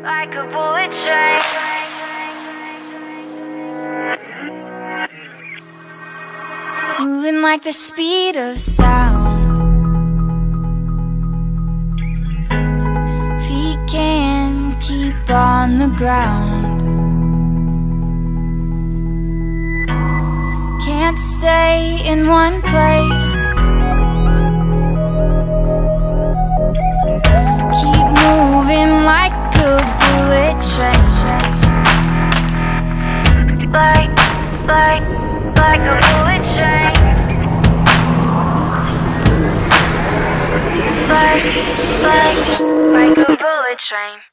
like a bullet train. Moving like the speed of sound. Feet can't keep on the ground. Can't stay in one place. Keep moving like a bullet train. Like a bullet train. Like a bullet train.